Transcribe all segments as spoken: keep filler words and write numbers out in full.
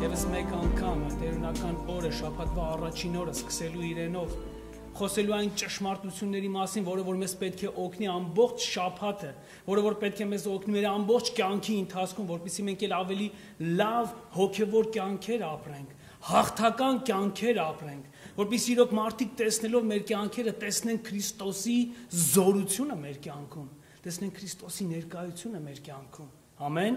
Եվս մեկ անգամ տերունական օրը շաբաթվա առաջին օրը սկսելու իրենով խոսելու այն ճշմարտությունների մասին, որը որ մեզ պետք է օգնի ամբողջ շաբաթը, որը որ պետք է մեզ օգնի մեր ամբողջ կյանքի ընթացքում, որպեսզի մենք էլ ավելի լավ հոգևոր կյանքեր ապրենք, հաղթական կյանքեր ապրենք, որպեսզի իրոք մարդիկ տեսնելով մեր կյանքերը տեսնեն Քրիստոսի զորությունը մեր կյանքում, տեսնեն Քրիստոսի ներկայությունը մեր կյանքում։ Ամեն։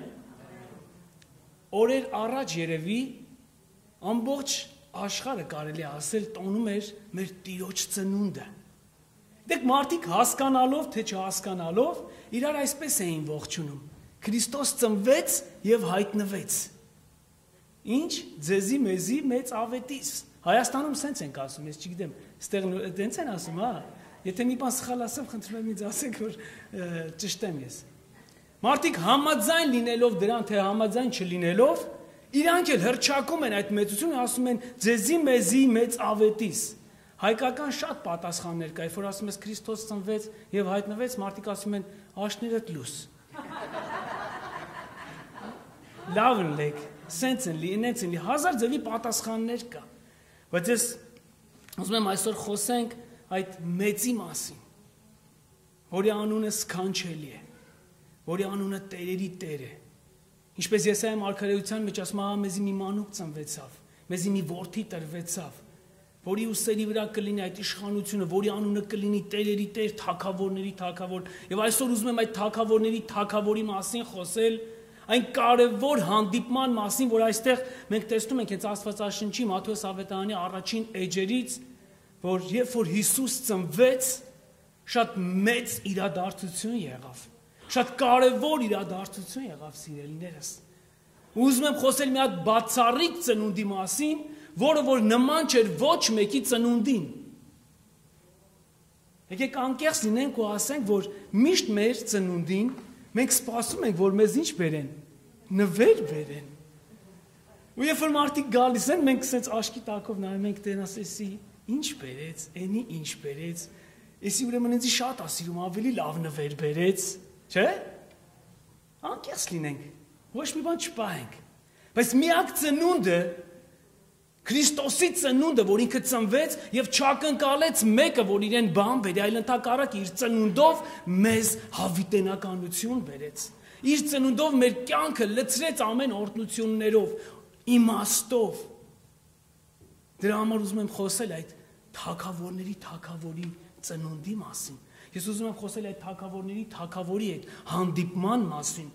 Օրեր առաջ երևի ամբողջ աշխարհը կարելի է ասել տոնում էր մեր Տիրոջ ծնունդը։ Դեք մարդիկ հասկանալով թե չհասկանալով իրար այսպես էին ողջունում. Քրիստոս ծնվեց եւ հայտնվեց։ Ինչ ձեզի մեզի մեծ ավետիս։ Հայաստանում սենց ենք ասում, ես չգիտեմ, ստեղ դենց են ասում, հա։ Եթե մի բան սխալ ասեմ, խնդրում եմ ինձ ասեք, որ ճշտեմ ես։ Մարդիկ համաձայն լինելով դրան, թե համաձայն չլինելով, իրանք էլ հրճակում են այդ մեծությունը, ասում են ձեզի մեզի մեծ ավետիս։ Հայկական շատ պատասխաններ կա, որ ասում ես Քրիստոս ծնվեց եւ հայտնվեց, մարդիկ ասում են աշներդ լույս։ Լավն լեք, սենց են լի, ինենց են լի, հազար ձևի պատասխաններ կա։ Բայց ես ուզում եմ այսօր խոսենք այդ մեծի մասին, որի անունը սքանչելի է, որի անունը տերերի տեր է։ Ինչպես Եսայիա մարգարեության մեջ ասում է, մեզի մի մանուկ ծնվեցավ, մեզի մի որդի տրվեցավ, որի ուսերի վրա կլինի այդ իշխանությունը, որի անունը կլինի տերերի տեր, թագավորների թագավոր։ Եվ այսօր ուզում եմ այդ թագավորների թագավորի մասին խոսել, այն կարևոր հանդիպման մասին, որ այստեղ մենք տեսնում ենք հենց Աստվածաշնչի Մատթեոս ավետարանի առաջին էջերից, որ երբ որ Հիսուս ծնվեց, շատ մեծ իրադարձություն եղավ։ Շատ կարևոր իրադարձություն եղավ, սիրելիներս։ Ուզում եմ խոսել մի հատ բացառիկ ծնունդի մասին, որը որ նման չէր ոչ մեկի ծնունդին։ Եկեք անկեղծ լինենք ու ասենք, որ միշտ մեր ծնունդին մենք սպասում ենք, որ մեզ ինչ բերեն, նվեր բերեն։ Ու երբ որ մարդիկ գալիս են, մենք ասենց աշկի տակով նայում ենք, դեն ասեցի, ինչ բերեց, էնի ինչ բերեց, էսի ուրեմն ինձ շատ է սիրում, ավելի լավ նվեր բերեց, չէ՞։ Անկեղծ լինենք, ոչ մի բան չպահենք։ Բայց միակ ծնունդը, Քրիստոսի ծնունդը, որ ինքը ծնվեց եւ չակնկալեց մեկը, որ իրեն բան բերի, այլ ընդհակառակ իր ծնունդով մեզ հավիտենականություն բերեց։ Իր ծնունդով մեր կյանքը լցրեց ամեն օրհնություններով, իմաստով։ Դրա համար ուզում եմ խոսել այդ թագավորների թագավորի ծնունդի մասին։ Ես ուզում եմ խոսել այդ թագավորների թագավորի հետ հանդիպման մասին։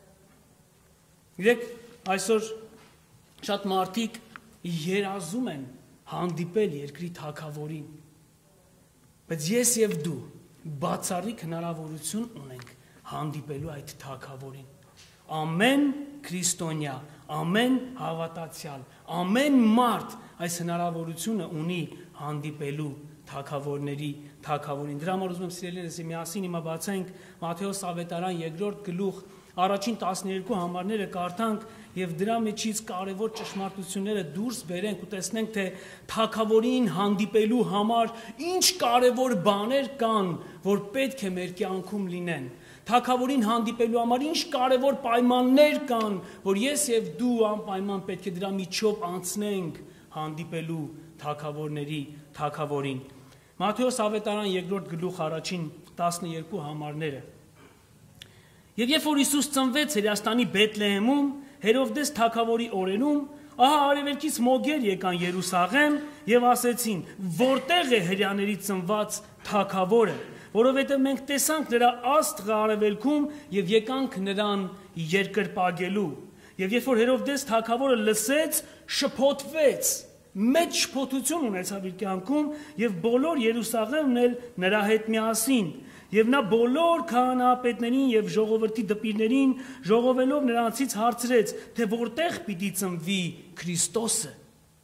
Գիտեք, այսօր շատ մարդիկ երազում են հանդիպել երկրի թագավորին, բայց ես եւ դու բացառիկ հնարավորություն ունենք հանդիպելու այդ թագավորին։ Ամեն քրիստոնյա, ամեն հավատացյալ, ամեն մարդ այս հնարավորությունը ունի հանդիպելու թագավորների թագավորին։ Դրա համար ուզում եմ սիրելիներս միասին հիմա բացենք Մատթեոս ավետարան երկրորդ գլուխ առաջին տասներկու համարները կարդանք եւ դրա մեջից կարևոր ճշմարտությունները դուրս բերենք ու տեսնենք, թե թագավորին հանդիպելու համար ինչ կարևոր բաներ կան, որ պետք է մեր կյանքում լինեն։ Թագավորին հանդիպելու համար ինչ կարևոր պայմաններ կան, որ ես եւ դու անպայման պետք է դրա միջով անցնենք հանդիպելու թագավորների թագավորին։ Մատթեոս ավետարան երկրորդ գլուխ առաջին տասներկու համարները։ Եվ երբ որ Հիսուս ծնվեց Հրեաստանի Բեթլեհեմում, Հերովդես թագավորի օրերում, ահա արևելքից մոգեր եկան Երուսաղեմ եւ ասեցին. որտեղ է հրեաների ծնված թագավորը, որովհետեւ մենք տեսանք նրա աստղը արևելքում եւ եկանք նրան երկրպագելու։ Եվ երբ որ Հերովդես թագավորը լսեց, շփոթվեց, մեծ շփոթություն ունեցավ իր կյանքում եւ բոլոր Երուսաղեմն էլ նրա հետ միասին։ Եվ նա բոլոր քահանայապետներին եւ ժողովրդի դպիրներին ժողովելով նրանցից հարցրեց, թե որտեղ պիտի ծնվի Քրիստոսը։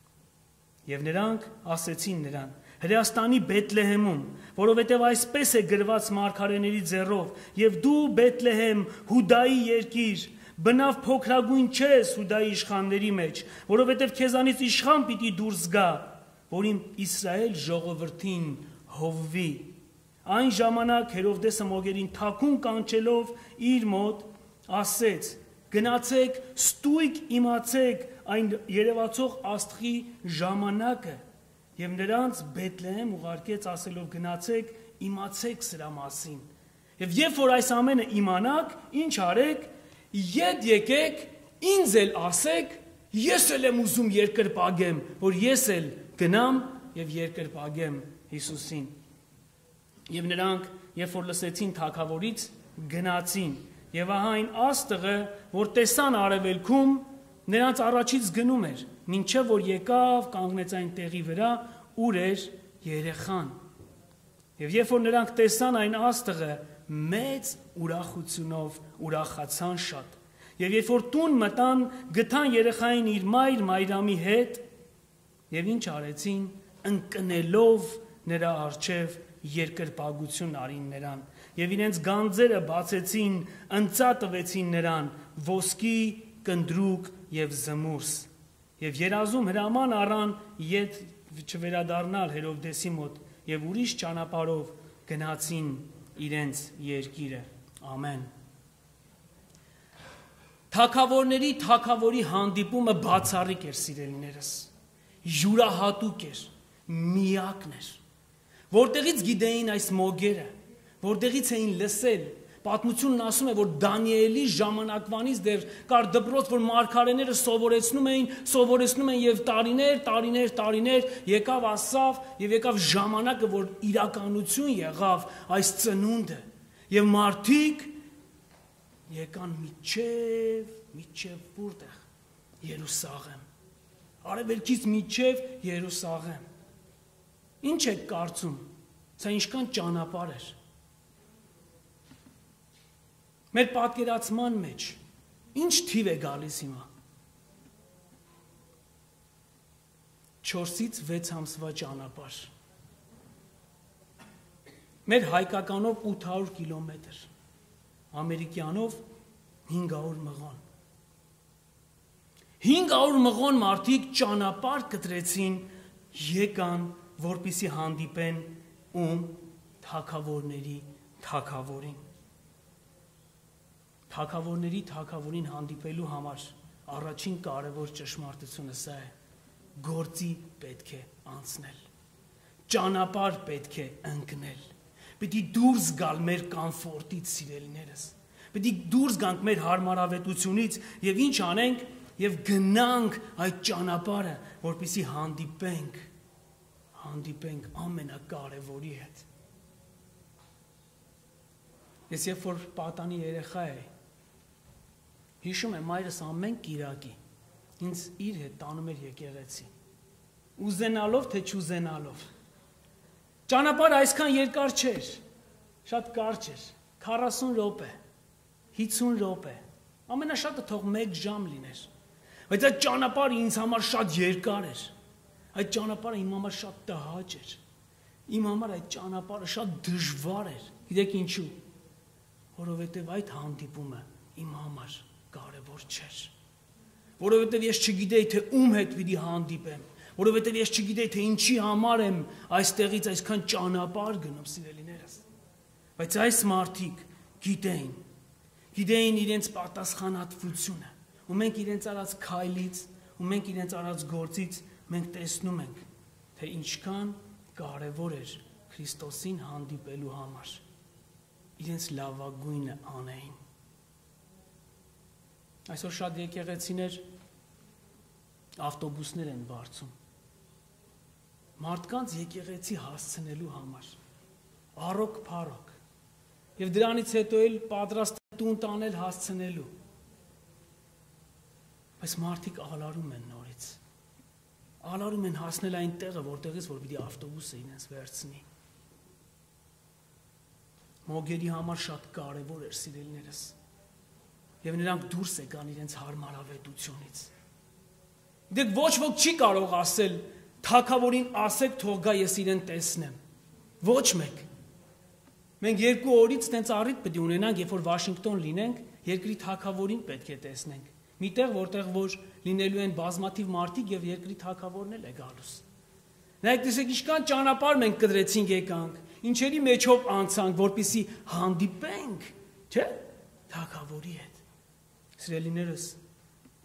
Եվ նրանք ասեցին նրան. Հրեաստանի Բեթլեհեմում, որովհետև այսպես է գրված մարգարեների ձեռով, եւ դու Բեթլեհեմ, Հուդայի երկիր, բնավ փոքրագույն չես Հուդայի իշխանների մեջ, որովհետև քեզանից իշխան պիտի դուրս գա, որ իմ Իսրայել ժողովրդին հովվի։ Այն ժամանակ Հերովդեսը մոգերին թաքուն կանչելով իր մոտ ասեց. գնացեք, ստույգ իմացեք այն երևացող աստղի ժամանակը եւ նրանց Բեթլեհեմ ուղարկեց ասելով գնացեք իմացեք սրա մասին եւ երբ որ այս ամենը իմանաք ինչ արեք ետ եկեք ինձ էլ ասեք ես էլ եմ ուզում երկրպագեմ որ ես էլ գնամ եւ երկրպագեմ Հիսուսին եւ նրանք երբ որ լսեցին թագավորից գնացին եւ ահա այն աստղը որ տեսան արևելքում նրանց առաջից գնում էր մինչև որ եկավ կանգնեց այն տեղի վրա ուր էր երեխան եւ երբ որ նրանք տեսան այն աստղը մեծ ուրախությունով ուրախացան շատ եւ երբ որ տուն մտան գտան երեխային իր մայր մայրամի հետ եւ ինչ արեցին ընկնելով նրա առջև երկրպագություն արին նրան եւ իրենց գանձերը բացեցին ընծա տվեցին նրան ոսկի կնդրուկ եւ զմուրս եւ երազում հրաման առան իդ չվերադառնալ Հերովդեսի մոտ եւ ուրիշ ճանապարհով գնացին իրենց երկիրը ամեն Թագավորների թագավորի հանդիպումը բացառիկ էր սիրելիներս յուրահատուկ էր միակն էր որտեղից գիտեին այս մոգերը որտեղից էին լսել Պատմությունն ասում է, որ Դանիելի ժամանակվանից դեռ կար դպրոց, որ մարգարեները սովորեցնում էին, սովորեցնում էին եւ տարիներ, տարիներ, տարիներ եկավ ասավ եւ եկավ ժամանակը, որ իրականություն եղավ այս ծնունդը եւ մարդիկ եկան միջև, միջև որտեղ Երուսաղեմ։ Արևելքից միջև Երուսաղեմ։ Ինչ եք կարծում, սա ինչքան ճանապարհ էր։ Մեր պատկերացման մեջ ինչ թիվ է գալիս հիմա չորսից վեց ամսվա ճանապարհ մեր հայկականով ութ հարյուր կիլոմետր ամերիկյանով հինգ հարյուր մղոն հինգ հարյուր մղոն մարդիկ ճանապարհ կտրեցին եկան որպեսզի հանդիպեն ում թագավորների թագավորին Թագավորների թագավորին հանդիպելու համար առաջին կարևոր ճշմարտությունը սա է գործի պետք է անցնել ճանապարհ պետք է ընկնել պետք է դուրս գալ մեր կոմֆորտից սիրելիներս պետք է դուրս գանք մեր հարմարավետությունից եւ ինչ անենք եւ գնանք այդ ճանապարհը որպեսզի հանդիպենք հանդիպենք ամենակարևորի հետ ես երբ որ պատանի երեխա էի Հիշում եմ մայրս ամեն կիրակի ինձ իր հետ տանում էր եկեղեցի ուզենալով թե չուզենալով ճանապարհը այսքան երկար չէր շատ կարճ էր քառասուն րոպե հիսուն րոպե ամենաշատը թող մեկ ժամ լիներ բայց այդ ճանապարհը ինձ համար շատ երկար էր այդ ճանապարհը իմ համար շատ տհաճ էր իմ համար այդ ճանապարհը շատ դժվար էր գիտեք ինչու որովհետև այդ հանդիպումը իմ համար կարևոր չէր որովհետև ես չգիտեի թե ում հետ պիտի հանդիպեմ որովհետև ես չգիտեի թե ինչի համար եմ այստեղից այսքան ճանապարհ գնում սիրելիներս բայց այս մարդիկ գիտեին գիտեին իրենց պատասխանատվությունը ու մենք իրենց արած քայլից ու մենք իրենց արած գործից մենք տեսնում ենք թե ինչքան կարևոր էր Քրիստոսին հանդիպելու համար իրենց լավագույնը անեին Այսօր շատ եկեղեցիներ ավտոբուսներ են վարձում մարդկանց եկեղեցի հասցնելու համար առոք փառոք եւ դրանից հետո էլ պատրաստ տուն տանել հասցնելու բայց մարդիկ ալարում են նորից ալարում են հասնել այն տեղը որտեղից որ պիտի ավտոբուսը իրենց վերցնի մոգերի համար շատ կարևոր էր սիրելիներս Եվ նրանք դուրս եկան իրենց հարմարավետությունից։ Դեք ոչ ոք չի կարող ասել, թագավորին ասեք թող գա ես իրեն տեսնեմ։ Ոչ մեկ։ Մենք երկու օրից տենց առիթ պետք է ունենանք, երբ որ Վաշինգտոն լինենք, երկրի թագավորին պետք է տեսնենք։ Միտեղ որտեղ որ լինելու են բազմաթիվ մարդիկ եւ երկրի թագավորն էլ է գալուս։ Նայեք, տեսեք ինչքան ճանապարհ մենք կտրեցինք եկանք, ինչերի մեջով անցանք, որպեսզի հանդիպենք, չէ՞, թագավորի հետ։ Սիրելիներս,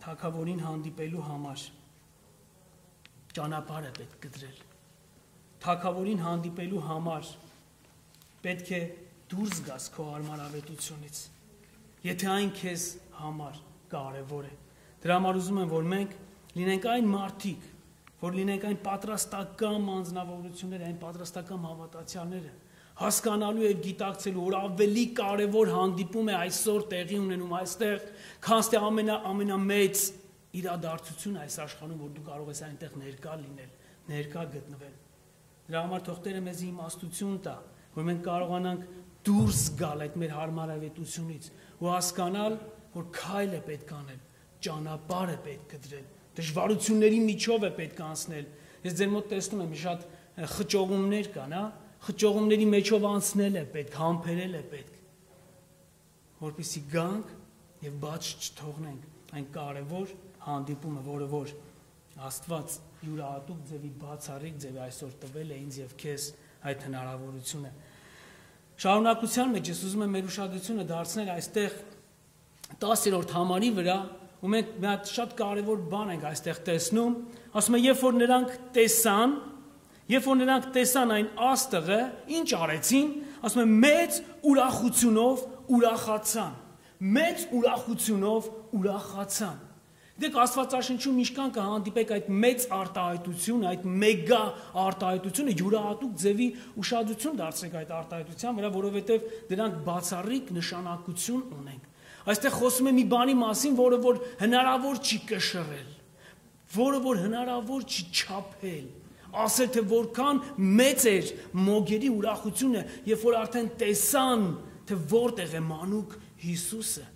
թագավորին հանդիպելու համար ճանապարհ է պետք գտնել։ Թագավորին հանդիպելու համար պետք է դուրս գաս քո հարմարավետությունից, եթե այն քեզ համար կարևոր է։ Դրա համար ուզում եմ, որ մենք լինենք այն մարդիկ, որ լինենք այն պատրաստական անձնավորությունները, այն պատրաստական հավատացյալները, հասկանալու եւ գիտակցելու, որ ավելի կարևոր հանդիպում է այսօր տեղի ունենում այստեղ, քան թե ամենա ամենամեծ իրադարձությունը այս աշխարհում, որ դու կարող ես այնտեղ ներկա լինել, ներկա գտնվել։ Դրա համար թող Տերը մեզ իմաստություն տա, որ մենք կարողանանք դուրս գալ այդ մեր հարմարավետությունից ու հասկանալ, որ քայլ է պետք անել, ճանապարհ է պետք գտնել, դժվարությունների միջով է պետք անցնել։ Ես ձեր մոտ տեսնում եմ շատ խճողումներ կան, հա, խճողումների մեջով անցնել է պետք, համբերել է պետք, որպեսզի գանք եւ բաց չթողնենք այն կարևոր հանդիպումը, որը որ Աստված յուրահատուկ ձևի բացառիկ ձևի այսօր տվել է ինձ եւ քեզ այդ հնարավորությունը։ Շարունակության մեջ ես ուզում եմ մեր ուշադրությունը դարձնել այստեղ տասերորդ համարի վրա, ու մենք մի հատ շատ կարևոր բան ենք այստեղ տեսնում, ասում է, երբ որ նրանք տեսան, երբ որ նրանք տեսան այն աստղը, ինչ արեցին, ասում է, մեծ ուրախությունով ուրախացան, մեծ ուրախությունով ուրախացան։ Դեք Աստվածաշնչում ինչքան կհանդիպեք այդ մեծ արտահայտությունը, այդ մեգա արտահայտությունը, յուրահատուկ ձևի ուշադրություն դարձրեք այդ արտահայտության վրա, որովհետև դրանք բացառիկ նշանակություն ունեն։ Այստեղ խոսում է մի բանի մասին, որը որ հնարավոր չի կշռել, որը որ հնարավոր չի չափել, ասել թե որքան մեծ էր մոգերի ուրախությունը, երբ որ արդեն տեսան, թե որտեղ է մանուկ Հիսուսը։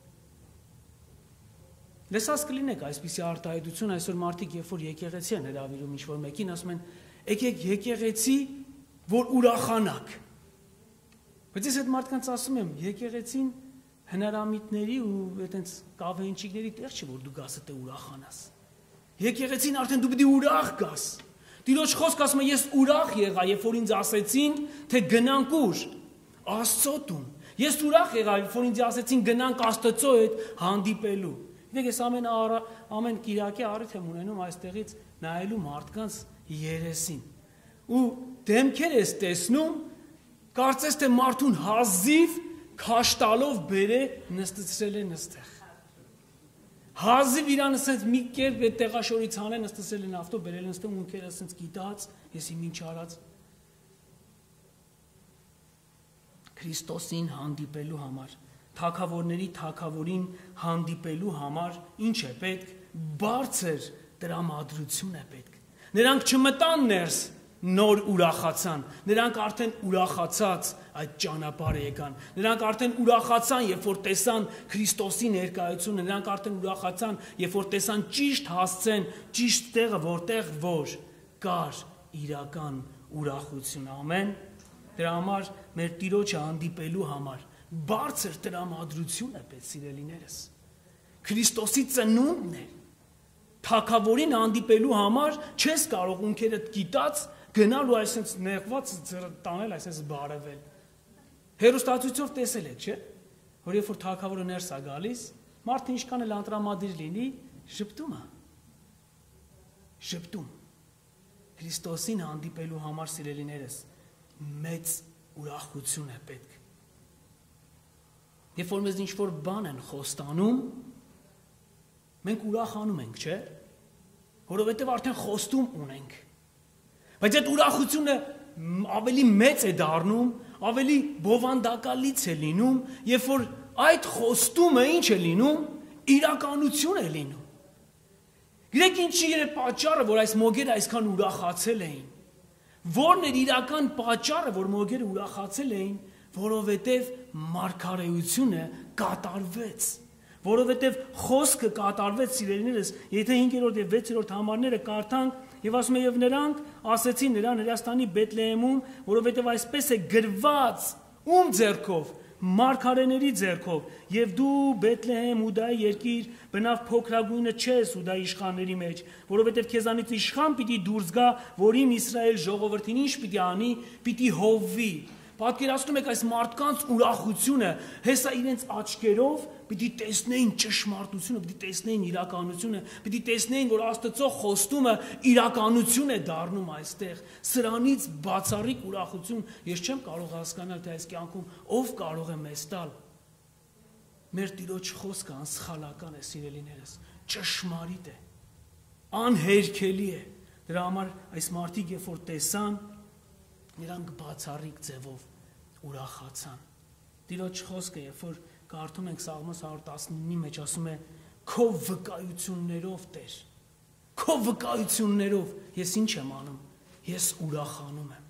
Լսած կլինեք այսպիսի արտահայտություն, այսօր մարդիկ երբ որ եկեղեցի են հրավիրում ինչ-որ մեկին, ասում են, եկեք եկեղեցի, որ ուրախանաք։ Բայց ես այդ մարդկանց ասում եմ, եկեղեցին հնարամիտների ու այտենց կավենչիկների տեղ չի, որ դու գաս դե ուրախանաս։ Եկեղեցին արդեն դու պիտի ուրախ գաս։ Տիրոջ խոսքը ասում է, ես ուրախ եղա, երբ որ ինձ ասեցին, թե գնանք ուր, Աստծո տուն։ Ես ուրախ եղա, երբ որ ինձ ասեցին գնանք Աստծո հետ հանդիպելու։ Դեք ես ամեն ամեն Կիրակի առիթ եմ ունենում այստեղից նայելու մարդկանց երեսին։ Ու դեմքեր ես տեսնում, կարծես թե մարդուն հազիվ քաշտալով բերե նստեցրել են այստեղ։ Հազիվ իրան ասենց մի կերպ է տեղաշորից հանեն նստեցրել են ավտո, բերել են այստեղ ունքերը ասենց գիտած, եսի ինչ արած։ Քրիստոսին հանդիպելու համար, թագավորների թագավորին հանդիպելու համար ինչ է պետք, բարձր տրամադրություն է պետք։ Նրանք չմտան ներս, նոր ուրախացան, նրանք արդեն ուրախացած այդ ճանապարհը եկան, նրանք արդեն ուրախացան, երբ որ տեսան Քրիստոսի ներկայությունը, նրանք արդեն ուրախացան, երբ որ տեսան ճիշտ հասցեն, ճիշտ տեղը, որտեղ որ կար իրական ուրախություն, ամեն։ Դրա համար մեր Տիրոջը հանդիպելու համար բարձր տրամադրություն է պետք, սիրելիներս։ Քրիստոսի ծնունդն է։ Թագավորին հանդիպելու համար չես կարող ունքերդ գիտած գնալ ու այսպես նեղված տանել, այսպես բարևել։ Հերոստացույցով տեսել եք, չէ՞, որ երբ որ թագավորը ներս է գալիս, մարդը ինչքան էլ անտրամադիր լինի, շփտում է։ Շփտում։ Քրիստոսին հանդիպելու համար, սիրելիներս, մեծ ուրախություն է պետք։ Երբ որ մեզ ինչ-որ բան են խոստանում, մենք ուրախանում ենք, չէ՞, որովհետև արդեն խոստում ունենք։ Բայց այդ ուրախությունը ավելի մեծ է դառնում, ավելի բովանդակալից է լինում, երբ որ այդ խոստումը ինչ է լինում, իրականություն է լինում։ Գիտեք ինչի է պատճառը, որ այս մոգերը այսքան ուրախացել էին։ Որն էր իրական պատճառը, որ մոգերը ուրախացել էին, որովհետև մարգարեությունը կատարվեց, որովհետև խոսքը կատարվեց, սիրելիներս, եթե հինգերորդ եւ վեցերորդ համարները կարդանք, եւ ասում է, եւ նրանք ասեցին նրան Հրեաստանի Բեթլեհեմում, որովհետև այսպես է գրված, ում ձեռքով, մարգարեների ձեռքով, եւ դու Բեթլեհեմ Հուդայի երկիր, բնավ փոքրագույնը չես Հուդայի իշխանների մեջ, որովհետև քեզանից իշխան պիտի դուրս գա, որ իմ Իսրայել ժողովրդին ինչ պիտի անի, պիտի հովվի։ Պատկերացնում եք այս մարդկանց ուրախությունը, հեսա իրենց աչքերով պիտի տեսնեին ճշմարտությունը, պիտի տեսնեին իրականությունը, պիտի տեսնեին, որ Աստծո խոստումը իրականություն է դառնում այստեղ։ Սրանից բացառիկ ուրախություն ես չեմ կարող հասկանալ, թե այս կյանքում ով կարող է մեզ տալ։ Մեր Տիրոջ խոսքը անսխալական է, սիրելիներս, ճշմարիտ է, անհերքելի է։ Դրա համար այս մարդիկ, երբ որ տեսան, նրանք բացառիկ ձևով ուրախացան։ Տիրոջ խոսքը, երբ որ կարդում ենք Սաղմոս հարյուր տասնինի մեջ, ասում է. քո վկայություններով, Տեր, քո վկայություններով ես ինչ եմ անում, ես ուրախանում եմ։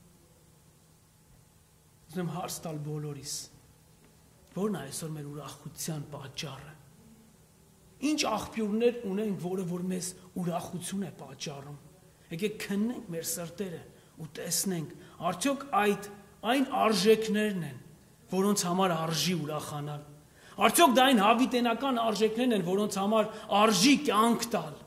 Ուզում հարց տալ բոլորիս, որն է այսօր մեր ուրախության պատճառը։ Ինչ աղբյուրներ ունենք, որը որ մեզ ուրախություն է պատճառում։ Եկեք քննենք մեր սրտերը ու տեսնենք, արդյոք այդ այն արժեքներն են, որոնց համար արժի ուրախանալ։ Արդյոք դա այն հավիտենական արժեքներն են, որոնց համար արժի կյանք տալ։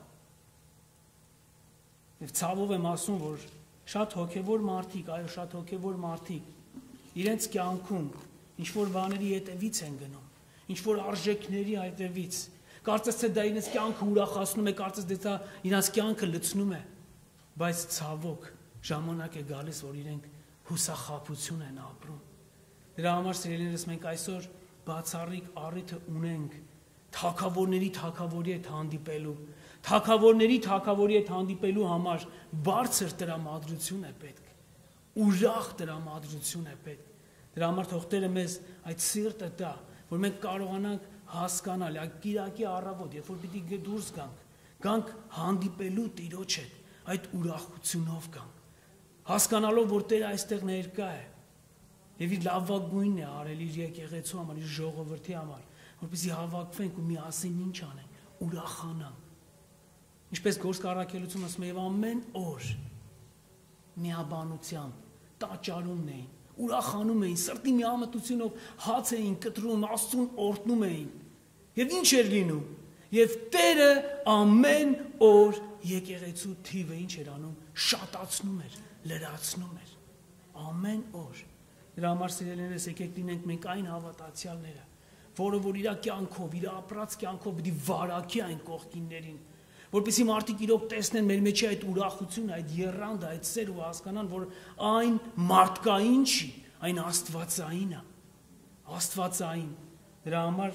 Եվ ցավով եմ ասում, որ շատ հոգևոր մարդիկ, այո, շատ հոգևոր մարդիկ իրենց կյանքում ինչ-որ բաների հետևից են գնում, ինչ-որ արժեքների հետևից։ Կարծես թե դա իրենց կյանքը ուրախացնում է, կարծես թե դա իրենց կյանքը լցնում է, բայց ցավոք ժամանակ է գալիս, որ իրենք հուսախաբություն են ապրում։ Դրա համար, սիրելիներս, մենք այսօր բացառիկ առիթը ունենք թագավորների թագավորի հետ հանդիպելու, թագավորների թագավորի հետ հանդիպելու համար բարձր տրամադրություն է պետք, ուրախ տրամադրություն է պետք։ Դրա համար թող Տերը մեզ այդ սիրտը տա, որ մենք կարողանանք հասկանալ, այդ կիրակի առավոտ, երբ որ պիտի դուրս գանք, գանք հանդիպելու Տիրոջ հետ, այդ ուրախությունով գանք, հասկանալով, որ Տերը այստեղ ներկա է եւ իր լավագույնն է արել իր եկեղեցու համար, իր ժողովրդի համար, որպեսզի հավաքվենք ու միասին ինչ անենք, ուրախանանք։ Ինչպես Գործք առաքելությունը ասում է, եւ ամեն օր միաբանությամբ տաճարումն էին, ուրախանում էին, սրտի միամտությունով հաց էին կտրում, Աստծուն օրհնում էին։ Եվ ինչ էր լինում։ Եվ Տերը ամեն օր եկեղեցու թիվը ինչ էր անում, շատացնում էր, լրացնում էր։ Ամեն օր։ Դրա համար, սիրելիներս, եկեք լինենք մենք այն հավատացյալները, որը որ իր կյանքով, իր ապրած կյանքով պիտի վարակի այն կողքիններին, որպեսզի մարդիկ իրոք տեսնեն մեր մեջ այդ ուրախությունը, այդ եռանդը, այդ սերը ու հասկանան, որ այն մարդկային չի, այն աստվածային է, աստվածային։ Դրա համար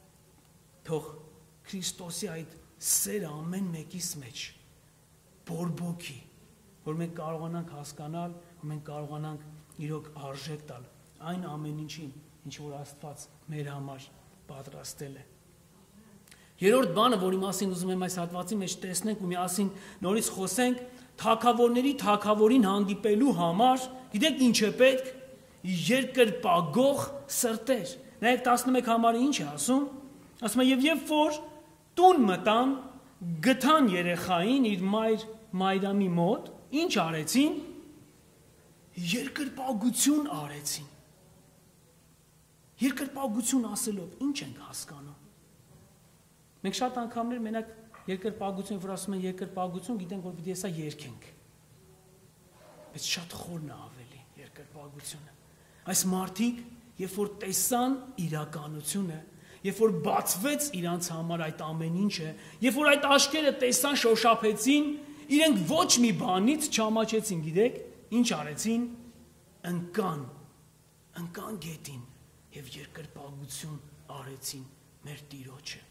թող Քրիստոսի այդ սերը ամեն մեկիս մեջ բորբոքի, որ մենք կարողանանք հասկանալ, որ մենք կարողանանք իրոք արժեք տալ այն ամեն ինչին, ինչ որ Աստված մեր համար պատրաստել է։ Երրորդ բանը, որի մասին ուզում եմ այս հատվածի մեջ տեսնենք ու միասին նորից խոսենք, թագավորների թագավորին հանդիպելու համար, գիտեք ինչ է պետք, երկրպագող սրտեր։ Նայեք տասնմեկ համարը ինչ է ասում, ասում է եւ երբ որ տուն մտան, գտան երեխային իր մայր Մայրամի մոտ, ինչ արեցին, երկրպագություն արեցին։ Երկրպագություն ասելով ինչ ենք հասկանում։ Մենք շատ անգամներ մենակ երկրպագություն, որ ասում են երկրպագություն, գիտենք, որ պիտի հեսա երկենք։ Բայց շատ խորն է ավելի երկրպագությունը։ Այս մարդիկ, երբ որ տեսան իրականությունը, երբ որ բացվեց իրանց համար այդ ամեն ինչը, երբ որ այդ աշկերը տեսան, շոշափեցին, իրենք ոչ մի բանից չամաչեցին, գիտեք, ինչ արեցին, ընկան, ընկան գետին եւ երկրպագություն արեցին մեր Տիրոջը։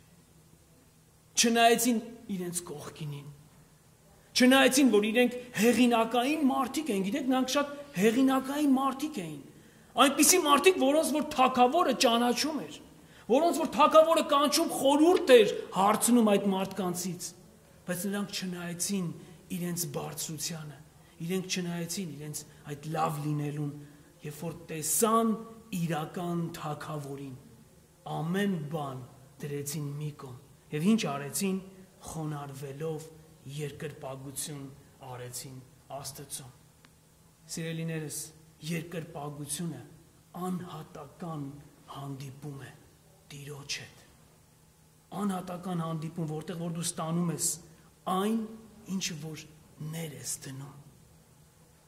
Չնայեցին իրենց կողքինին, չնայեցին, որ իրենք հեղինակային մարդիկ են, գիտեք, նրանք շատ հեղինակային մարդիկ էին, այնպիսի մարդիկ, որոնց որ թագավորը ճանաչում էր, որոնց որ թագավորը կանչում խորհուրդ էր հարցնում այդ մարդկանցից, բայց նրանք չնայեցին իրենց բարձրությանը, իրենք չնայեցին իրենց այդ լավ լինելուն, երբ որ տեսան իրական թագավորին, ամեն բան դրեցին մի կողմ եւ ինչ արեցին, խոնարհվելով երկրպագություն արեցին Աստծուն։ Սիրելիներս, երկրպագությունը անհատական հանդիպում է Տիրոջ հետ։ Անհատական հանդիպում, որտեղ որ դու ստանում ես այն, ինչը որ ներ ես դնում։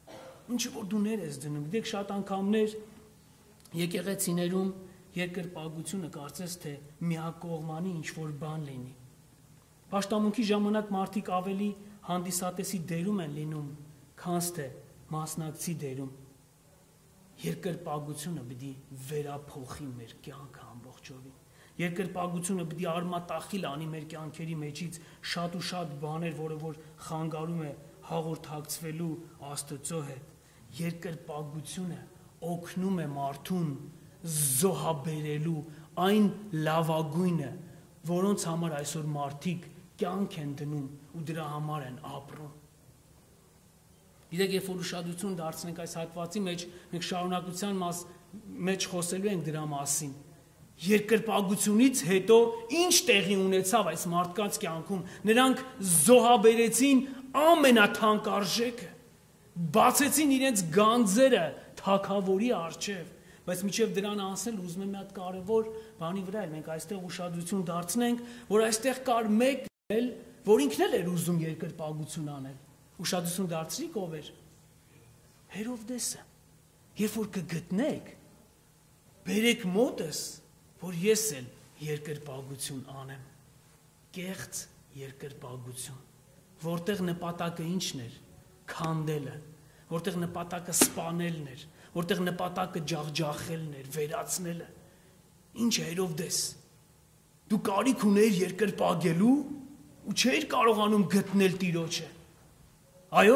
Ինչի որ դու ներ ես դնում, գիտեք շատ անգամներ եկեղեցիներում երկրպագությունը կարծես թե միակողմանի ինչ որ բան լինի։ Պաշտամունքի ժամանակ մարդիկ ավելի հանդիսատեսի դերում են լինում, քան թե մասնակցի դերում։ Երկրպագությունը պիտի վերափոխի մեր կյանքը ամբողջովին։ Երկրպագությունը պիտի արմատախիլ անի մեր կյանքերի մեջից շատ ու շատ բաներ, որը որ խանգարում է հաղորդակցվելու Աստծո հետ։ Երկրպագությունը օգնում է մարդուն զոհաբերելու այն լավագույնը, որոնց համար այսօր մարդիկ կյանք են դնում ու դրա համար են ապրում։ Գիտեք, երբ որ ուշադրություն դարձնենք այս հատվածի մեջ, մենք շարունակության մաս մեջ խոսելու ենք դրա մասին։ Երկրպագությունից հետո ինչ տեղի ունեցավ այս մարդկանց կյանքում։ Նրանք զոհաբերեցին ամենաթանկարժեքը, բացեցին իրենց գանձերը թագավորի առջև, բայց միջև դրան անցնել ուզում եմ մի հատ կարևոր բանի վրա էլ մենք այստեղ ուշադրություն դարձնենք, որ այստեղ կար մեկն էլ, որ ինքն էլ էր ուզում երկրպագություն անել։ Ուշադրություն դարձրիք ով էր։ Հերովդեսը։ Երբ որ կգտնեք, բերեք մոտս, որ ես էլ երկրպագություն անեմ։ Կեղծ երկրպագություն, որտեղ նպատակը ինչն էր։ Քանդելը, որտեղ նպատակը սպանելն էր, որտեղ նպատակը ջախջախելն էր, վերացնելը։ Ինչ է Հերովդես։ Դու կարիք ուներ երկրպագելու ու չէիր կարողանում գտնել Տիրոջը։ Այո։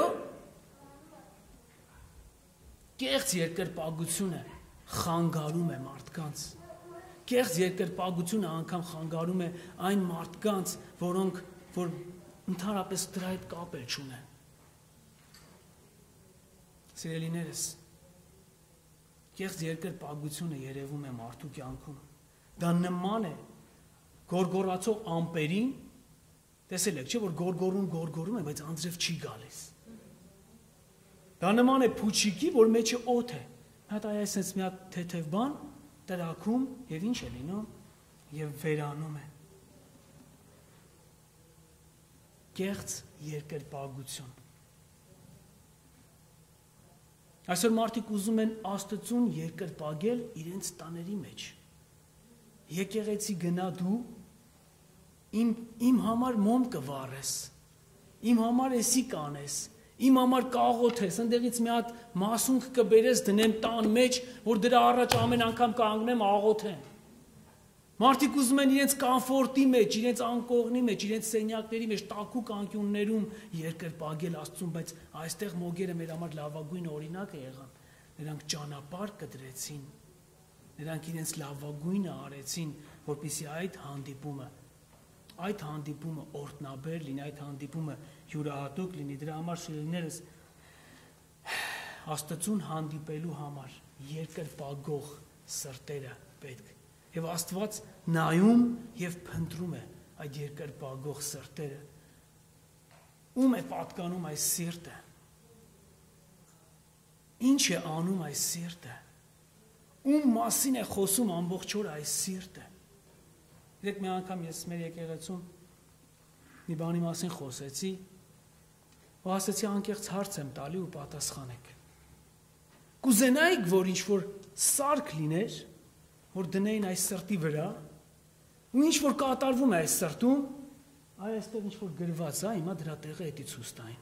Կեղծ երկրպագությունը խանգարում է մարդկանց։ Կեղծ երկրպագությունը անգամ խանգարում է այն մարդկանց, որոնք որ ընդհանրապես դրա հետ կապ էլ չունեն։ Սիրելիներս, կեղծ երկրպագությունը երևում է մարդու կյանքում։ Դա նման է գորգորացող ամպերին, տեսել եք, չէ՞ որ գորգորում գորգորում է, բայց անձրև չի գալիս։ Դա նման է փուչիկի, որ մեջը օդ է։ Հատ այ այսպես մի հատ թեթև բան տրակում եւ ինչ է լինում եւ վերանում է։ Կեղծ երկրպագություն։ Այսօր մարդիկ ուզում են Աստծուն երկրպագել իրենց տաների մեջ։ Եկեղեցի գնա դու իմ իմ համար մոմ կվառես, իմ համար էսի կանես, իմ համար կաղոթես, ընդեղից մի հատ մասունք կբերես դնեմ տան մեջ, որ դրա առաջ ամեն անգամ կանգնեմ աղոթեմ։ Մարդիկ ուզում են իրենց կոմֆորտի մեջ, իրենց անկողնի մեջ, իրենց սենյակների մեջ, տաքուկ անկյուններում երկրպագել Աստծուն, բայց այստեղ մոգերը մեր համար լավագույն օրինակը եղան։ Նրանք ճանապարհ կդրեցին, նրանք իրենց լավագույնը արեցին, որպեսզի այդ հանդիպումը, այդ հանդիպումը օրհնաբեր լինի, այդ հանդիպումը յուրահատուկ լինի։ Դրա համար շիրիներս Աստծուն հանդիպելու համար երկրպագող սրտերը պետք։ Եվ Աստված նայում եւ փնտրում է այդ երկրպագող սրտերը։ Ում է պատկանում այս սիրտը։ Ինչ է անում այս սիրտը։ Ում մասին է խոսում ամբողջ օրը այս սիրտը։ Դեք մի անգամ ես մեր եկեղեցում մի բանի մասին խոսեցի, ու ասեցի անկեղծ հարց եմ տալի ու պատասխանեք։ Կուզենայիք, որ ինչ-որ սարք լիներ, որ դնեին այս սրտի վրա, ու ինչ-որ կատարվում է այս սրտում, այ այստեղ ինչ-որ գրված է, հիմա դրա տեղը էդի ցույց տային։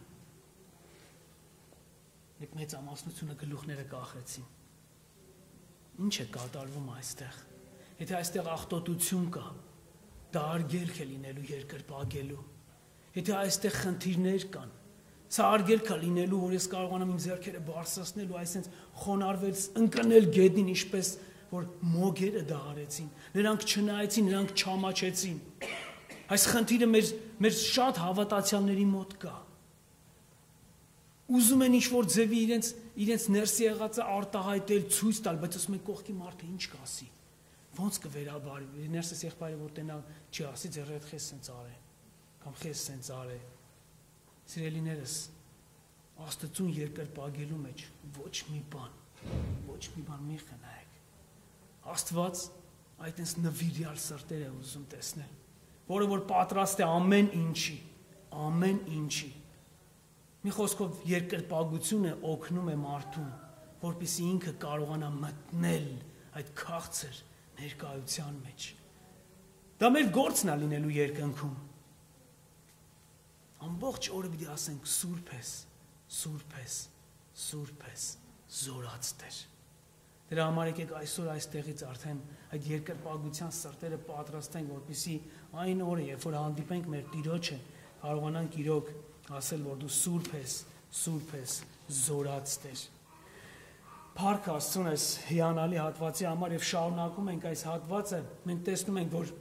Եկ մեծամասնությունը գլուխները կախեցին։ Ինչ է կատարվում այստեղ։ Եթե այստեղ աղտոտություն կա, դա արգելք է լինելու երկրպագելու։ Եթե այստեղ խնդիրներ կան, սա արգելք է լինելու, որ ես կարողանամ իմ ձեռքերը բարձրացնել ու այսպես խոնարհվել, ընկնել գետնին, ինչպես որ մոգերը դա արեցին։ Նրանք չնայեցին, նրանք չամաչեցին։ Այս խնդիրը մեր մեր շատ հավատացյալների մոտ կա։ Ուզում են ինչ-որ ձևի իրենց իրենց ներսի եղածը արտահայտել, ցույց տալ, բայց ասում են կողքի մարդը ինչ կասի։ Ոնց կվերաբարվի։ Ներսես եղբայրը որ տենա չի ասի, ձեր հետ խես սենց արե, կամ խես սենց արե։ Սիրելիներս, Աստծուն երկրպագելու մեջ ոչ մի բան, ոչ մի բան մի խնայեք։ Աստված այդպես նվիրյալ սրտեր է ուզում տեսնել, որը որ պատրաստ է ամեն ինչի, ամեն ինչի։ Մի խոսքով երկրպագությունը օգնում է մարդուն, որպեսզի ինքը կարողանա մտնել այդ քաղցր ներկայության մեջ։ Դա մեր գործն է լինելու երկնքում։ Ամբողջ օրը պիտի ասենք սուրբ ես, սուրբ ես, սուրբ ես, զորաց Տեր։ Դրա համար եկեք այսօր այստեղից արդեն այդ երկրպագության սրտերը պատրաստենք, որպեսզի այն օրը, երբ որ հանդիպենք մեր Տիրոջը, կարողանանք իրոք ասել, որ դու սուրբ ես, սուրբ ես, զորաց Տեր։ Փառք Աստծուն այս հիանալի հատվածի համար եւ շարունակում ենք այս հատվածը, մենք տեսնում ենք, որ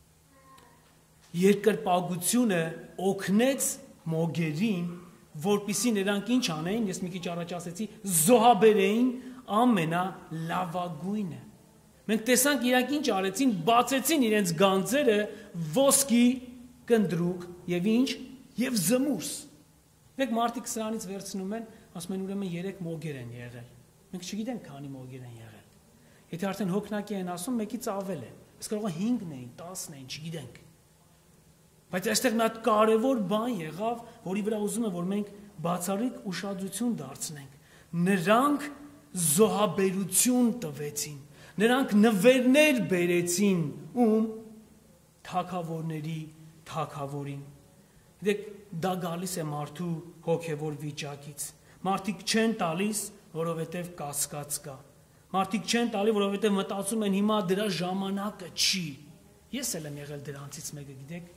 երկրպագությունը օգնեց մոգերին, որպիսի նրանք ինչ անեին, ես մի քիչ առաջ ասեցի, զոհաբերեին ամենալավագույնը։ Մենք տեսանք իրանք ինչ արեցին, բացեցին իրենց գանձերը ոսկի, կնդրուկ եւ ինչ, եւ զմուրս։ Մենք մարդիկ սրանից վերցնում են, ասում են ուրեմն երեք մոգեր են եղել։ Մենք չգիտենք քանի մոգեր են եղել։ Եթե արդեն հոգնակի են ասում, մեկից ավել է։ Իսկ կարող է հինգն էին, տասն էին, չգիտենք։ Բայց այստեղ մի հատ կարևոր բան եղավ, որի վրա ուզում եմ, որ մենք բացառիկ ուշադրություն դարձնենք։ Նրանք զոհաբերություն տվեցին։ Նրանք նվերներ բերեցին ում թագավորների թագավորին։ Դեք դա գալիս է մարդու հոգևոր վիճակից։ Մարդիկ չեն տալիս, որովհետև կասկած կա։ Մարդիկ չեն տալի, որովհետև մտածում են հիմա դրա ժամանակը չի։ Ես էլ եմ եղել դրանցից մեկը, գիտեք։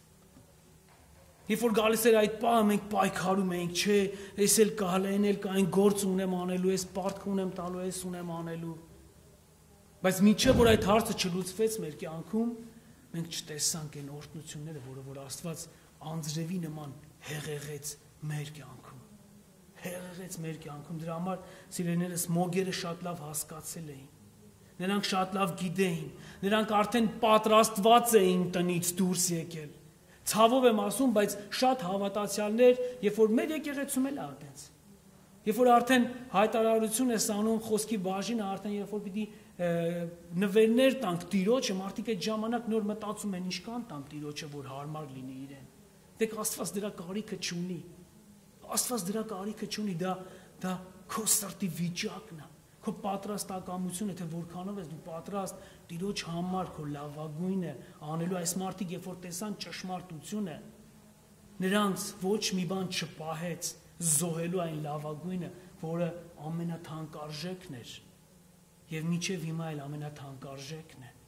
Երբ որ գալիս էր այդ պահը, մենք պայքարում էինք, չէ, ես էլ կհալեն էլ կային գործ ունեմ անելու, ես պարտք ունեմ տալու, ես ունեմ անելու։ Բայց մինչև որ այդ հարցը չլուծվեց մեր կյանքում, մենք չտեսանք այն օրհնությունները, որը որ Աստված անձրևի նման հեղեղեց մեր կյանքում։ Հեղեղեց մեր կյանքում։ Դրա համար սիրելիներս մոգերը շատ լավ հասկացել էին։ Նրանք շատ լավ գիտեին։ Նրանք արդեն պատրաստված էին տնից դուրս եկել։ Ցավով եմ ասում, բայց շատ հավատացյալներ, երբ որ մեր եկեղեցում էլ այդպես։ Երբ որ արդեն հայտարարություն է սանում խոսքի բաժինը, արդեն երբ որ պիտի նվերներ տանք Տիրոջը, մարդիկ այդ ժամանակ նոր մտածում են ինչքան տան Տիրոջը, որ հարմար լինի իրեն։ Դեք Աստված դրա կարիքը չունի։ Աստված դրա կարիքը չունի, դա դա քո սրտի վիճակն է, քո պատրաստակամությունը, թե որքանով ես դու պատրաստ Տիրոջ համար քո լավագույնը անելու։ Այս մարդիկ երբ որ տեսան ճշմարտությունը, նրանց ոչ մի բան չպահեց զոհելու այն լավագույնը, որը ամենաթանկարժեքն էր եւ մինչեւ հիմա էլ ամենաթանկարժեքն է։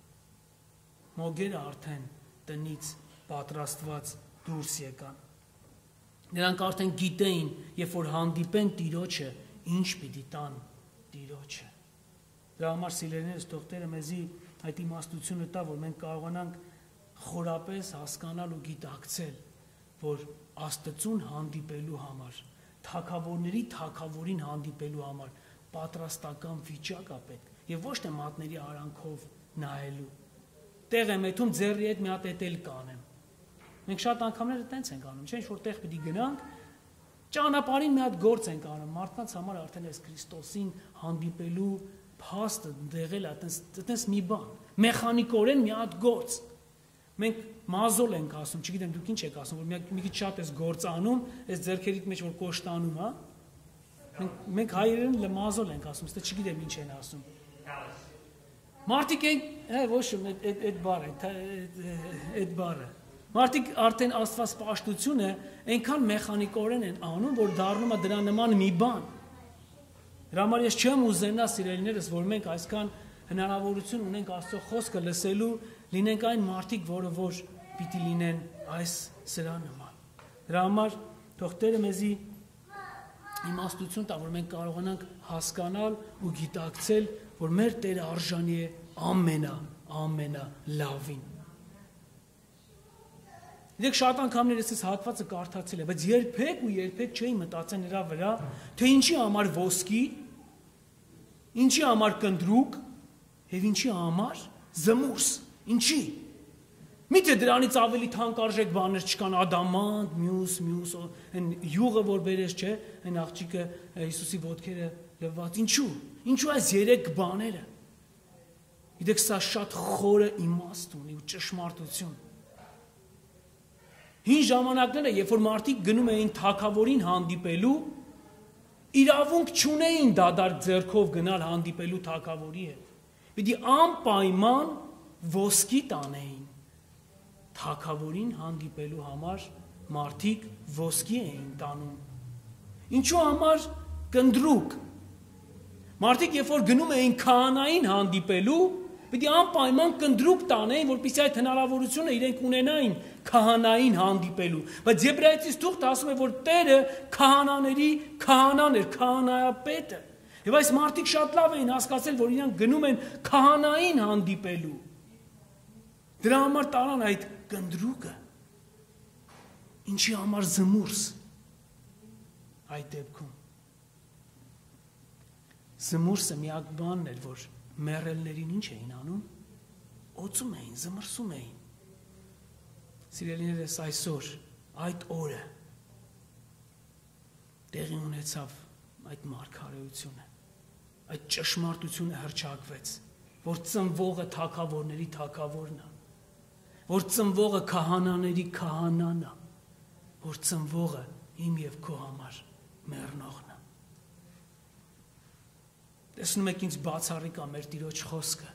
Մոգերը արդեն տնից պատրաստված դուրս եկան։ Նրանք արդեն գիտեին, երբ որ հանդիպեն Տիրոջը, ինչ պիտի տան Տիրոջը։ Դրա համար սիրելիներս, թող Տերը մեզի այդ իմաստությունը տա, որ մենք կարողանանք խորապես հասկանալ ու գիտակցել, որ Աստծուն հանդիպելու համար, թագավորների թագավորին հանդիպելու համար պատրաստական վիճակ է պետք, եւ ոչ թե մատների արանքով նայելու։ Տեղ եմ եթում ձեռի հետ մի հատ էտել կանեմ։ Մենք շատ անգամներ այտենց ենք անում, չէ՞, ինչ-որ տեղ պիտի գնանք, ճանապարհին մի հատ գործ ենք անում, մարդկանց համար արդեն այս Քրիստոսին հանդիպելու փաստը դեղել է այտենց, այտենց մի բան, մեխանիկորեն մի հատ գործ։ Մենք մազոլ ենք ասում, չգիտեմ դուք ինչ եք ասում, որ մի քիչ շատ էս գործ անում, այս ձեռքերիդ մեջ որ կոշտանում, հա։ Մենք մենք հայերեն մազոլ ենք ասում, ստե չգիտեմ ինչ են ասում։ Մարդիկ են, հա, ոչ, այդ այդ բառը, այդ բառը։ Մարդիկ արդեն Աստված պաշտությունը այնքան մեխանիկորեն են անում, որ դառնում է դրա նման մի բան։ Դրա համար ես չեմ ուզենա սիրելիներս, որ մենք այսքան հնարավորություն ունենք Աստծո խոսքը լսելու, լինենք այն մարդիկ, որը որ պիտի լինեն այս սրա նման։ Դրա համար թող Տերը մեզի իմաստություն տա, որ մենք կարողանանք հասկանալ ու գիտակցել, որ մեր Տերը արժանի է ամենա, ամենա լավին։ Դեք շատ անգամներ ես այս հատվածը կարդացել եմ, բայց երբեք ու երբեք չէի մտածել նրա վրա, թե ինչի համար ոսկի, ինչի համար կնդրուկ եւ ինչի համար զմուրս, ինչի։ Միթե դրանից ավելի թանկարժեք բաներ չկան, ադամանտ, մյուս, մյուս, այն յուղը որ բերես, չէ, այն աղջիկը Հիսուսի ոտքերը լվված, ինչու։ Ինչու այս երեք բաները։ Գիտեք, սա շատ խորը իմաստ ունի ու ճշմարտություն։ Հին ժամանակները, երբ որ մարդիկ գնում էին թագավորին հանդիպելու, իրավունք չունեին դադար ձեռքով գնալ հանդիպելու թագավորի հետ։ Պիտի անպայման ոսկի տանեին։ Թագավորին հանդիպելու համար մարդիկ ոսկի էին տանում։ Ինչու համար կնդրուկ։ Մարդիկ երբ որ գնում էին քահանային հանդիպելու, պիտի անպայման կնդրուկ տանեին, որպեսզի այդ հնարավորությունը իրենք ունենային քահանային հանդիպելու։ Բայց Եբրայեցիս թուղթը ասում է, որ Տերը քահանաների քահանան էր, քահանայապետը։ Եվ այս մարդիկ շատ լավ էին հասկացել, որ իրանք գնում են քահանային հանդիպելու։ Դրա համար տարան այդ կնդրուկը։ Ինչի համար զմուրս այդ դեպքում։ Զմուրսը միակ բանն էր, որ մեռելներին ինչ էին անում, օծում էին, զմրսում էին։ Սիրելիներս, այսօր այդ օրը տեղի ունեցավ այդ մարգարեությունը, այդ ճշմարտությունը հռչակվեց, որ ծնվողը թագավորների թագավորն է, որ ծնվողը քահանաների քահանան է, որ ծնվողը իմ եւ քո համար մեռնողն է։ Տեսնում եք ինձ բացառիկ է մեր Տիրոջ խոսքը,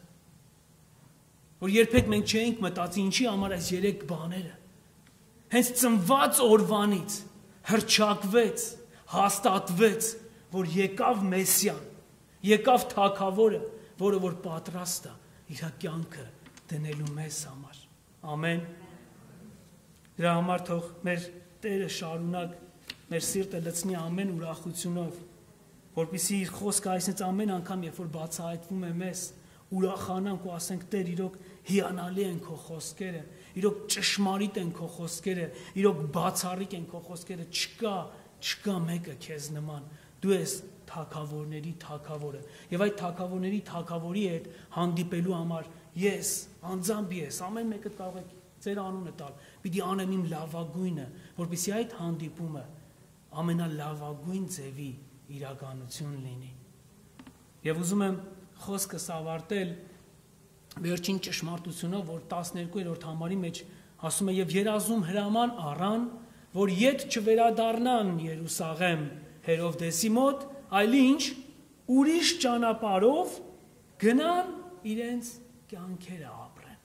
որ երբեք մենք չէինք մտածի ինչի համար այս երեք բաները, հենց ծնված օրվանից հռչակվեց, հաստատվեց, որ եկավ Մեսիան, եկավ թագավորը, որը որ պատրաստ է իր կյանքը դնելու մեզ համար։ Ամեն։ Դրա համար թող մեր Տերը շարունակ մեր սիրտը լցնի ամեն ուրախությունով, որպեսզի իր խոսքը այսպես ամեն անգամ, երբ որ բացահայտվում է մեզ, ուրախանանք ու ասենք Տեր, իրոք հիանալի են քո խոսքերը, իրոք ճշմարիտ են քո խոսքերը, իրոք բացառիկ են քո խոսքերը, չկա, չկա մեկը քեզ նման, դու ես թագավորների թագավորը, եւ այդ թագավորների թագավորի հետ հանդիպելու համար ես, անձամբ ես, ամեն մեկը կարող է ձեր անունը տալ, պիտի անեմ իմ լավագույնը, որպեսզի այդ հանդիպումը ամենալավագույն ձևի իրականություն լինի։ Եվ ուզում եմ խոսքս ավարտել վերջին ճշմարտությունով, որ տասներկուերորդ համարի մեջ ասում է եւ երազում հրաման առան, որ ետ չվերադառնան Երուսաղեմ Հերովդեսի մոտ, այլ ինչ ուրիշ ճանապարհով գնան իրենց կյանքերը ապրեն։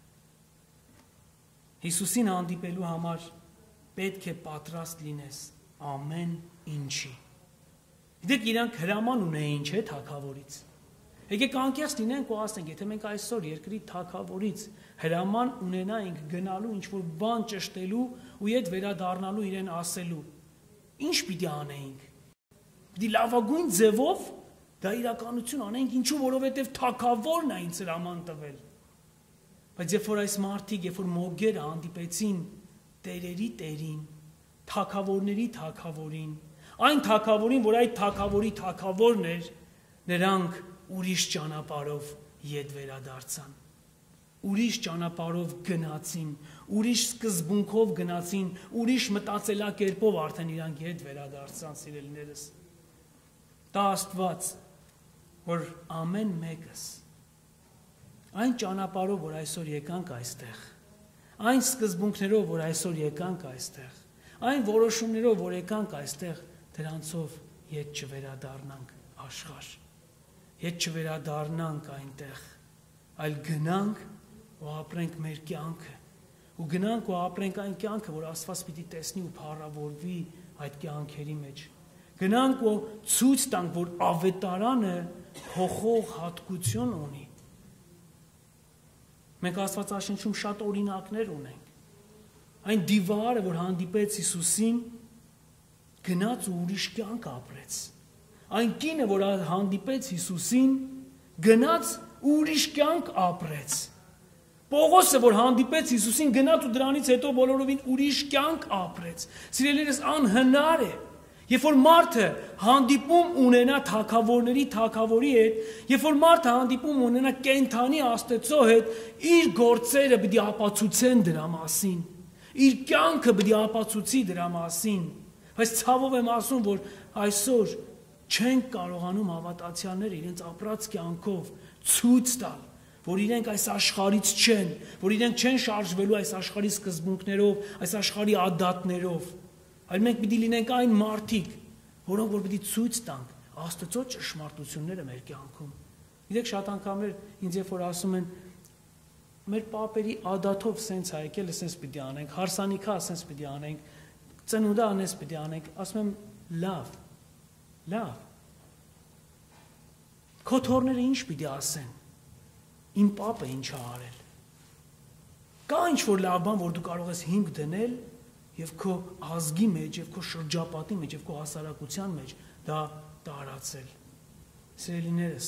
Հիսուսին հանդիպելու համար պետք է պատրաստ լինես ամեն ինչի։ Գիտեք, իրանք հրաման ունեին, չէ՞, թագավորից։ Եկեք անկեղծ լինենք ու ասենք, եթե մենք այսօր երկրի թագավորից հրաման ունենայինք գնալու ինչ-որ բան ճշտելու ու իդ վերադառնալու իրեն ասելու, ինչ պիտի անեինք։ Պիտի լավագույն ձևով դա իրականություն անենք, ինչու, որովհետև թագավորն է ինձ հրաման տվել։ Բայց երբ որ այս մարդիկ, երբ որ մոգերը հանդիպեցին տերերի տերին, թագավորների թագավորին, այն թագավորին, որ այդ թագավորի թագավորն էր, նրանք ուրիշ ճանապարհով ետ վերադարձան, ուրիշ ճանապարհով գնացին, ուրիշ սկզբունքով գնացին, ուրիշ մտածելակերպով արդեն իրանք ետ վերադարձան, սիրելիներս։ Դա Աստված, որ ամեն մեկս այն ճանապարհով, որ այսօր եկանք այստեղ, այն սկզբունքներով, որ այսօր եկանք այստեղ, այն որոշումներով, որ եկանք այստեղ, դրանցով ետ չվերադառնանք աշխարհ, ետ չվերադառնանք այնտեղ, այլ գնանք ու ապրենք մեր կյանքը, ու գնանք ու ապրենք այն կյանքը, որ Աստված պիտի տեսնի ու փառավորվի այդ կյանքերի մեջ, գնանք ու ցույց տանք, որ ավետարանը փոխող հատկություն ունի։ Մենք Աստվածաշնչում շատ օրինակներ ունենք։ Այն դիվարը, որ հանդիպեց Հիսուսին, գնաց ու ուրիշ կյանք ապրեց։ Այն կինը, որ հանդիպեց Հիսուսին, գնաց ու ուրիշ կյանք ապրեց։ Պողոսը, որ հանդիպեց Հիսուսին, գնաց ու դրանից հետո բոլորովին ուրիշ կյանք ապրեց։ Սիրելիներս, անհնար է, երբ որ մարդը հանդիպում ունենա թագավորների թագավորի հետ, երբ որ մարդը հանդիպում ունենա կենդանի Աստծո հետ, իր գործերը պիտի ապացուցեն դրա մասին, իր կյանքը պիտի ապացուցի դրա մասին։ Բայց ցավով եմ ասում, որ այսօր չեն կարողանում հավատացյալները իրենց ապրած կյանքով ցույց տալ, որ իրենք այս աշխարհից չեն, որ իրենք չեն շարժվելու այս աշխարհի սկզբունքներով, այս աշխարհի ադատներով, այլ մենք պիտի լինենք այն մարդիկ, որոնք որ պիտի ցույց տանք Աստծո ճշմարտությունները մեր կյանքում։ Գիտեք, շատ անգամներ ինձ երբ որ ասում են մեր պապերի ադաթով սենց է եկել, սենց պիտի անենք, հարսանիքա սենց պիտի անենք, ծնունդը անես պիտի անենք, ասում եմ լավ, լավ։ Քո թորները ինչ պիտի ասեն։ Իմ պապը ինչ է արել։ Կա ինչ-որ լավ բան, որ դու կարող ես հիմք դնել եւ քո ազգի մեջ, եւ քո շրջապատի մեջ, եւ քո հասարակության մեջ դա տարածել։ Սիրելիներս,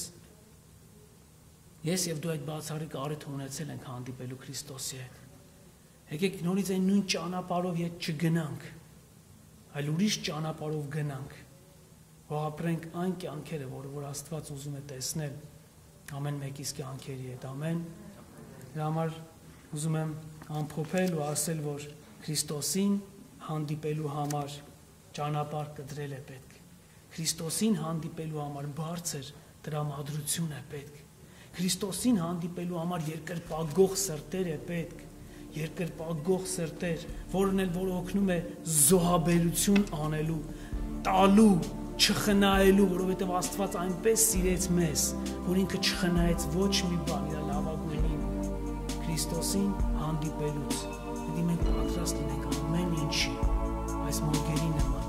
ես եւ դու այդ բացառիկ առիթ ունեցել ենք հանդիպելու Քրիստոսի հետ։ Եկեք նորից այն նույն ճանապարհով ետ չգնանք, այլ ուրիշ ճանապարհով գնանք, որ ապրենք այն կյանքերը, որը որ Աստված ուզում է տեսնել ամեն մեկիս կյանքերի հետ, ամեն։ Դրա համար ուզում եմ ամփոփել ու ասել, որ Քրիստոսին հանդիպելու համար ճանապարհ կտրել է պետք։ Քրիստոսին հանդիպելու համար բարձր տրամադրություն է պետք։ Քրիստոսին հանդիպելու համար երկրպագող սրտեր է պետք, երկրպագող սրտեր, որն էլ որ օգնում է զոհաբերություն անելու, տալու, չխնայելու, որովհետև Աստված այնպես սիրեց մեզ, որ ինքը չխնայեց ոչ մի բան իր լավագույնին։ Քրիստոսին հանդիպելուց, պետք է մենք պատրաստ լինենք ամեն ինչի, այս մոգերի նման